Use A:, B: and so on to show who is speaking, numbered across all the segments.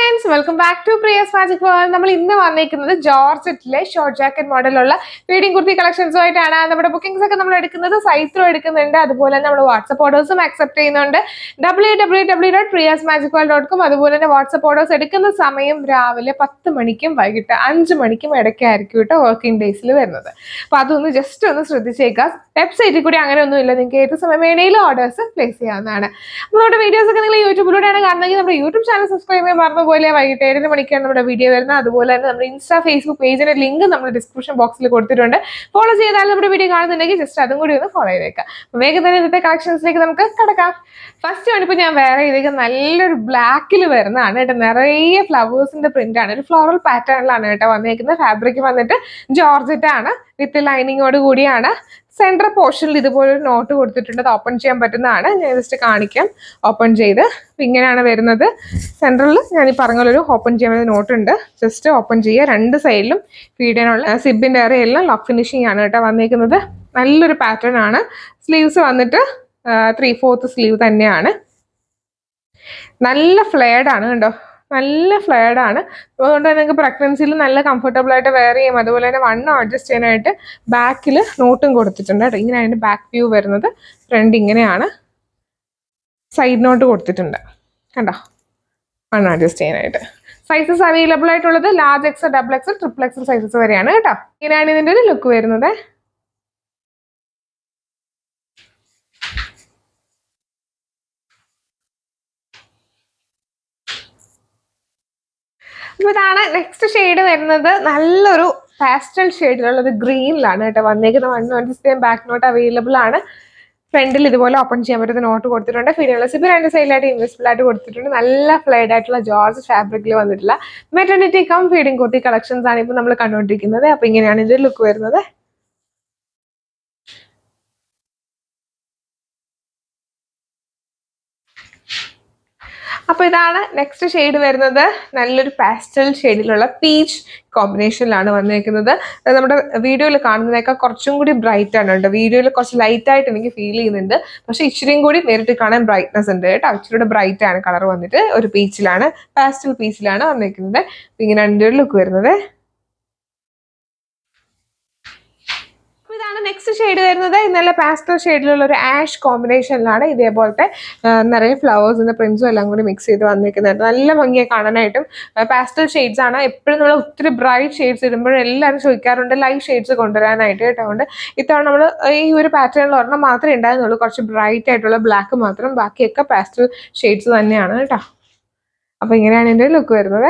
A: friends, welcome back to Priya's Magic World. നമ്മൾ ഇന്ന് വന്നിരിക്കുന്നത് ജോർജറ്റിലെ ഷോർട്ട് ജാക്കറ്റ് മോഡലുള്ള ഫീഡിംഗ് കുർത്തി കളക്ഷൻസ് ആയിട്ടാണ്. നമ്മുടെ ബുക്കിംഗ്സ് ഒക്കെ നമ്മൾ എടുക്കുന്നത് സൈറ്റ് ത്രൂ എടുക്കുന്നുണ്ട്. അതുപോലെ തന്നെ നമ്മൾ വാട്സ്ആപ്പ് ഓർഡേഴ്സും അക്സെപ്റ്റ് ചെയ്യുന്നുണ്ട്. www.priyasmagicworld.com. അതുപോലെ തന്നെ വാട്സ്ആപ്പ് ഓർഡേഴ്സ് എടുക്കുന്ന സമയം രാവിലെ 10 മണിക്കും വൈകിട്ട് 5 മണിക്കും ഇടയ്ക്കായിരിക്കും കേട്ടോ വർക്കിംഗ് ഡേയ്സിൽ വരുന്നത്. അപ്പോൾ അതൊന്ന് ജസ്റ്റ് ഒന്ന് ശ്രദ്ധിച്ചേക്കുക. വെബ്സൈറ്റിൽ കൂടി അങ്ങനെയൊന്നും ഇല്ല, നിങ്ങൾക്ക് ഏത് സമയം വേണേലും ഓർഡേഴ്സ് പ്ലേസ് ചെയ്യാവുന്നതാണ്. അപ്പോൾ നമ്മുടെ വീഡിയോസ് ഒക്കെ നിങ്ങൾ യൂട്യൂബിലൂടെയാണ് കാണുന്നതെങ്കിൽ നമ്മുടെ യൂട്യൂബ് ചാനൽ സബ്സ്ക്രൈബ് ചെയ്യാൻ മറന്നുപോലെ വൈകിട്ട് 7 മണിക്കാണ് നമ്മുടെ വീഡിയോ വരുന്നത്. അതുപോലെ തന്നെ നമ്മുടെ ഇൻസ്റ്റാ ഫേസ്ബുക്ക് പേജിന്റെ ലിങ്ക് നമ്മൾ ഡിസ്ക്രിപ്ഷൻ ബോക്സിൽ കൊടുത്തിട്ടുണ്ട്. ഫോളോ ചെയ്താൽ നമ്മുടെ വീഡിയോ കാണുന്നുണ്ടെങ്കിൽ ജസ്റ്റ് അതും കൂടി ഒന്ന് ഫോളോ ചെയ്തേക്കാം. വേഗം തന്നെ ഇന്നത്തെ കളക്ഷൻസിലേക്ക് നമുക്ക് കിടക്കാം. ഫസ്റ്റ് വണിപ്പോൾ ഞാൻ വേറെ ഇതിലേക്ക് നല്ലൊരു ബ്ലാക്കിൽ വരുന്നതാണ് കേട്ടോ. നിറയെ ഫ്ലവേഴ്സിന്റെ പ്രിന്റ് ആണ്, ഒരു ഫ്ലോറൽ പാറ്റേണിലാണ് കേട്ടോ വന്നേക്കുന്നത്. ഫാബ്രിക് വന്നിട്ട് ജോർജറ്റ് ആണ്, വിത്ത് ലൈനിങ്ങോട് കൂടിയാണ്. സെൻട്രൽ പോർഷനിൽ ഇതുപോലൊരു നോട്ട് കൊടുത്തിട്ടുണ്ട്, അത് ഓപ്പൺ ചെയ്യാൻ പറ്റുന്നതാണ്. ഞാൻ ജസ്റ്റ് കാണിക്കാം. ഓപ്പൺ ചെയ്ത് ഇങ്ങനെയാണ് വരുന്നത്. സെൻട്രലിൽ ഞാൻ ഈ പറഞ്ഞൊരു ഓപ്പൺ ചെയ്യാൻ നോട്ട് ഉണ്ട്, ജസ്റ്റ് ഓപ്പൺ ചെയ്യുക. രണ്ട് സൈഡിലും ഫീഡ് ചെയ്യാനുള്ള സിബിൻ്റെ ഏറിയ എല്ലാം ലോക്ക് ഫിനിഷിംഗ് ആണ് കേട്ടോ വന്നിരിക്കുന്നത്. നല്ലൊരു പാറ്റേൺ ആണ്. സ്ലീവ്സ് വന്നിട്ട് 3/4 സ്ലീവ് തന്നെയാണ്. നല്ല ഫ്ലെയർഡ് ആണ് കണ്ടോ, നല്ല ഫ്ലെയർഡ് ആണ്. അതുകൊണ്ട് തന്നെ നിങ്ങൾക്ക് പ്രഗ്നൻസിയിൽ നല്ല കംഫർട്ടബിൾ ആയിട്ട് വെയർ ചെയ്യും. അതുപോലെ തന്നെ വണ്ണം അഡ്ജസ്റ്റ് ചെയ്യാനായിട്ട് ബാക്കിൽ നോട്ടും കൊടുത്തിട്ടുണ്ട് കേട്ടോ. ഇങ്ങനെയാണ് ബാക്ക് വ്യൂ വരുന്നത്. ഫ്രണ്ട് ഇങ്ങനെയാണ്, സൈഡ് നോട്ട് കൊടുത്തിട്ടുണ്ട് കണ്ടോ, വണ്ണം അഡ്ജസ്റ്റ് ചെയ്യാനായിട്ട്. സൈസസ് അവൈലബിൾ ആയിട്ടുള്ളത് large XL, double XL, triple XL sizes വരെയാണ് കേട്ടോ. ഇങ്ങനെയാണ് ഇതിൻ്റെ ഒരു ലുക്ക് വരുന്നത്. അപ്പോൾ ഇതാണ് നെക്സ്റ്റ് ഷെയ്ഡ് വരുന്നത്. നല്ലൊരു പാസ്റ്റൽ ഷെയ്ഡിലുള്ളത് ഗ്രീനിലാണ് കേട്ടോ വന്നേക്കുന്നത്. 120 ബാക്ക് നോട്ട് അവൈലബിൾ ആണ്. ഫ്രണ്ടിൽ ഇതുപോലെ ഓപ്പൺ ചെയ്യാൻ പറ്റുന്ന നോട്ട് കൊടുത്തിട്ടുണ്ട്. ഫീഡിനുള്ള സിബ് രണ്ട് സൈഡിലായിട്ട് ഇൻവിസിബിൾ ആയിട്ട് കൊടുത്തിട്ടുണ്ട്. നല്ല ഫ്ലൈഡ് ആയിട്ടുള്ള ജോർജ് ഫാബ്രിക്കിൽ വന്നിട്ടുള്ള maternity cum feeding kurti collections ആണ് ഇപ്പോൾ നമ്മൾ കണ്ടുകൊണ്ടിരിക്കുന്നത്. അപ്പോൾ ഇങ്ങനെയാണ് ഇതിന്റെ ലുക്ക് വരുന്നത്. അപ്പോൾ ഇതാണ് നെക്സ്റ്റ് ഷെയ്ഡ് വരുന്നത്. നല്ലൊരു പാസ്റ്റൽ ഷെയ്ഡിലുള്ള പീച്ച് കോമ്പിനേഷനിലാണ് വന്നിരിക്കുന്നത്. നമ്മുടെ വീഡിയോയിൽ കാണുന്നതിനേക്കാൾ കുറച്ചും കൂടി ബ്രൈറ്റ് ആണ് കേട്ടോ. വീഡിയോയിൽ കുറച്ച് ലൈറ്റ് ആയിട്ട് എനിക്ക് ഫീൽ ചെയ്യുന്നുണ്ട്, പക്ഷെ ഇച്ചിരിയും കൂടി നേരിട്ട് കാണാൻ ബ്രൈറ്റ്നസ് ഉണ്ട് കേട്ടോ. ഇച്ചിരി ബ്രൈറ്റ് ആണ് കളർ വന്നിട്ട്. ഒരു പീച്ചിലാണ്, പാസ്റ്റൽ പീച്ചിലാണ് വന്നിരിക്കുന്നത്. ഇങ്ങനെയാണ് ഇതിൻ്റെ ഒരു ലുക്ക് വരുന്നത്. ഇതാണ് നെക്സ്റ്റ് ഷെയ്ഡ് വരുന്നത്. നല്ല പാസ്റ്റൽ ഷെയ്ഡിലുള്ള ഒരു ആഷ് കോമ്പിനേഷനിലാണ് ഇതേപോലത്തെ നിറയെ ഫ്ലവേഴ്സിന്റെ പ്രിന്റ്സും എല്ലാം കൂടി മിക്സ് ചെയ്ത് വന്നിരിക്കുന്നത്. നല്ല ഭംഗിയായി കാണാനായിട്ടും. പാസ്റ്റൽ ഷെയ്ഡ്സ് ആണ്. എപ്പോഴും നമ്മൾ ഒത്തിരി ബ്രൈറ്റ് ഷെയ്ഡ്സ് ഇടുമ്പോഴും എല്ലാവരും ചോദിക്കാറുണ്ട് ലൈറ്റ് ഷെയ്ഡ്സ് കൊണ്ടുവരാനായിട്ട് കേട്ടോ. അതുകൊണ്ട് ഇത്തവണ നമ്മൾ ഈ ഒരു പാറ്റേണിൽ ഒരെണ്ണം മാത്രമേ ഉണ്ടായിരുന്നുള്ളൂ, കുറച്ച് ബ്രൈറ്റ് ആയിട്ടുള്ള ബ്ലാക്ക് മാത്രം. ബാക്കിയൊക്കെ പാസ്റ്റൽ ഷെയ്ഡ്സ് തന്നെയാണ് കേട്ടോ. അപ്പോൾ ഇങ്ങനെയാണ് ഇതിൻ്റെ ലുക്ക് വരുന്നത്.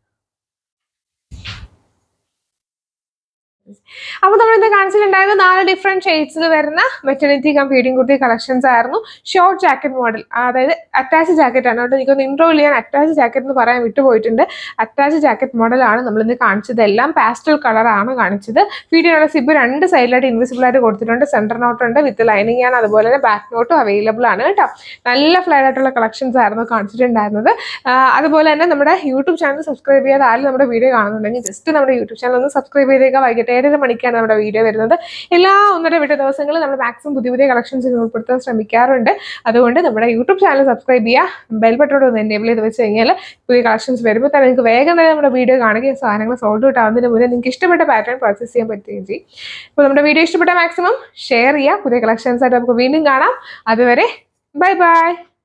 A: അപ്പോൾ നമ്മളിത് കാണിച്ചിട്ടുണ്ടായിരുന്ന 4 ഡിഫറെന്റ് ഷെയ്ഡ്സിൽ വരുന്ന maternity cum feeding kurti collections ആയിരുന്നു. ഷോർട്ട് ജാക്കറ്റ് മോഡൽ, അതായത് അറ്റാച്ച് ജാക്കറ്റ് ആണ് കേട്ടോ. എനിക്കൊന്ന് ഇൻട്രോ ചെയ്യാൻ അറ്റാച്ച് ജാക്കറ്റ് എന്ന് പറയാൻ വിട്ടുപോയിട്ടുണ്ട്. അറ്റാച്ച് ജാക്കറ്റ് മോഡലാണ് നമ്മളിന്ന് കാണിച്ചത്. എല്ലാം പാസ്റ്റൽ കളറാണ് കാണിച്ചത്. ഫീഡിനുള്ള സിബ് രണ്ട് സൈഡിലായിട്ട് ഇൻവിസിബിൾ ആയിട്ട് കൊടുത്തിട്ടുണ്ട്. സെൻറ്റർ നോട്ട് ഉണ്ട്, വിത്ത് ലൈനിങ് ആണ്. അതുപോലെ തന്നെ ബാക്ക് നോട്ടും അവൈലബിൾ ആണ് കേട്ടോ. നല്ല ഫ്ലൈഡ് ആയിട്ടുള്ള കളക്ഷൻസ് ആയിരുന്നു കാണിച്ചിട്ടുണ്ടായിരുന്നത്. അതുപോലെ തന്നെ നമ്മുടെ യൂട്യൂബ് ചാനൽ സബ്സ്ക്രൈബ് ചെയ്യാതെ ആരും നമ്മുടെ വീഡിയോ കാണുന്നുണ്ടെങ്കിൽ ജസ്റ്റ് നമ്മുടെ യൂട്യൂബ് ചാനൽ ഒന്ന് സബ്സ്ക്രൈബ് ചെയ്തേക്കുക. വൈകിട്ട് 7 മണിക്കാണ് നമ്മുടെ വീഡിയോ വരുന്നത്. എല്ലാ 1.5 വിട്ട ദിവസങ്ങളിൽ നമ്മൾ മാക്സിമം പുതിയ കളക്ഷൻസ് ഉൾപ്പെടുത്താൻ ശ്രമിക്കാറുണ്ട്. അതുകൊണ്ട് നമ്മുടെ യൂട്യൂബ് ചാനൽ സബ്സ്ക്രൈബ് ചെയ്യുക. ബെൽ ബട്ടൺ ഒന്ന് എനേബിൾ ചെയ്ത് വെച്ച് കഴിഞ്ഞാൽ പുതിയ കളക്ഷൻസ് വരുമ്പോൾ തന്നെ നിങ്ങൾക്ക് വേഗം തന്നെ നമ്മുടെ വീഡിയോ കാണുകയും സാധനങ്ങൾ സോൾഡ് ഔട്ട് ആവുന്നതിന് മുന്നേ നിങ്ങൾക്ക് ഇഷ്ടപ്പെട്ട പാറ്റേൺ പർച്ചേസ് ചെയ്യാൻ പറ്റുകയും ചെയ്യും. അപ്പോൾ നമ്മുടെ വീഡിയോ ഇഷ്ടപ്പെട്ട മാക്സിമം ഷെയർ ചെയ്യുക. പുതിയ കളക്ഷൻസ് ആയിട്ട് നമുക്ക് വീണ്ടും കാണാം. അതുവരെ ബൈ ബൈ.